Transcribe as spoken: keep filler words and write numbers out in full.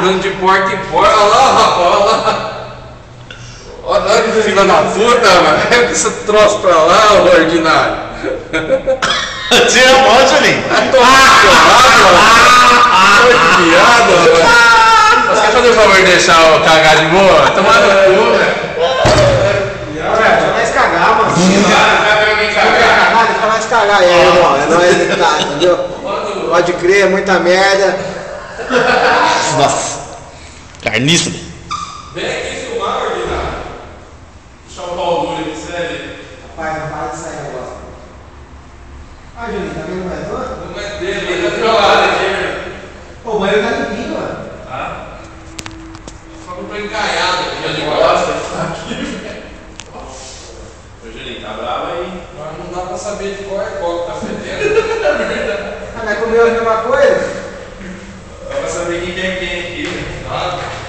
andando de porta em porta. Olha lá, rapaz, olha lá. Olha que filha da puta, mano. Pega esse troço pra lá, ô ordinário. Tira a mão, Juninho. Vai tomar seu lado, mano. Que piada, mano. Você quer fazer o favor de deixar eu cagar de boa? Tomar no cu, velho. Vai mais cagar, mano. Vai ver alguém cagar. Vai mais cagar aí, irmão. É nóis que tá, entendeu? Pode crer, muita merda. Nossa. Carniça. Vem aqui filmar, ordinário. Deixa o pau duro aqui, sério. Rapaz, não para de sair agora. Ah, Juninho, tá vendo mais outro? Não é dele, ele tá do lado aqui. Pô, o banheiro tá limpinho, mano. Tá? Só que eu tô encaiado aqui, eu de gosta. Ô, Juninho, tá bravo aí. Mas não dá pra saber de qual é qual que tá fedendo. É verdade. Ah, mas comeu a mesma coisa? Dá pra saber quem é quem aqui. Nada.